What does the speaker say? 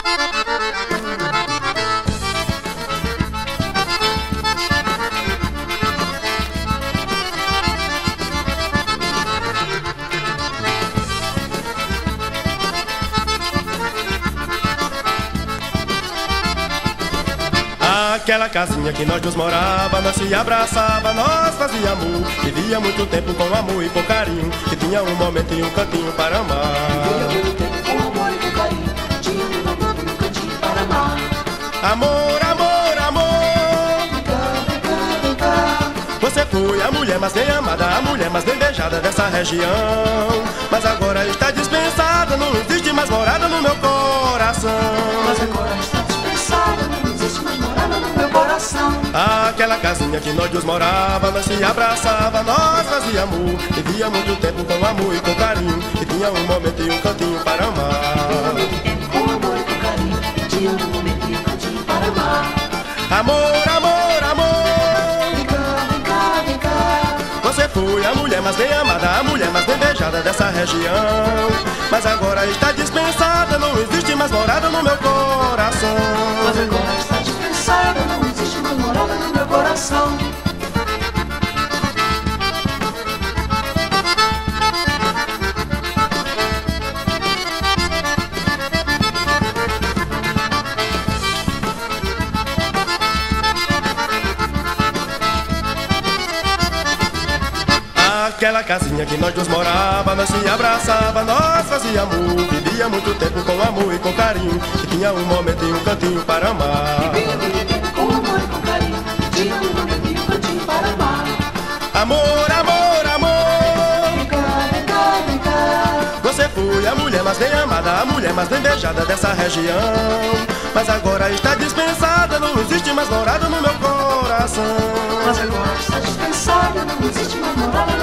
Aquela casinha que nós dois morava, nós se abraçava, nós fazia amor. Vivia muito tempo com amor e com carinho, que tinha um momento e um cantinho para amar. Vivia muito tempo com amor e com carinho, tinha um momento e um cantinho para amar. Amor, amor, amor. Vem cá, vem cá, vem cá. Você foi a mulher mais bem amada, a mulher mais bem beijada dessa região. Mas agora está dispensada, não existe mais morada no meu coração. Mas agora está dispensada, não existe mais morada no meu coração. Aquela casinha que nós dois morava, nós se abraçava, nós fazia amor. Vivia muito tempo com amor e com carinho, e tinha um momento e um cantinho para amar. Vivia muito tempo com amor e com carinho, e tinha um momento e um cantinho para amar. Amor, amor, amor. Vem cá, vem cá, vem cá. Você foi a mulher mais bem amada, a mulher mais bem beijada dessa região. Mas agora está dispensada, não existe mais morada no meu coração. Mas agora está dispensada, não existe mais morada no meu coração. Aquela casinha que nós dois morava, nós se abraçava, nós fazia amor. Vivia muito tempo com amor e com carinho, que tinha um momento e um cantinho para amar. Vivia muito tempo com amor e com carinho, e tinha um momento e um cantinho para amar. Amor, amor, amor. Vem cá, vem cá, vem cá. Você foi a mulher mais bem amada, a mulher mais bem beijada dessa região. Mas agora está dispensada, não existe mais morada no meu coração. Mas agora está dispensada, não existe mais morada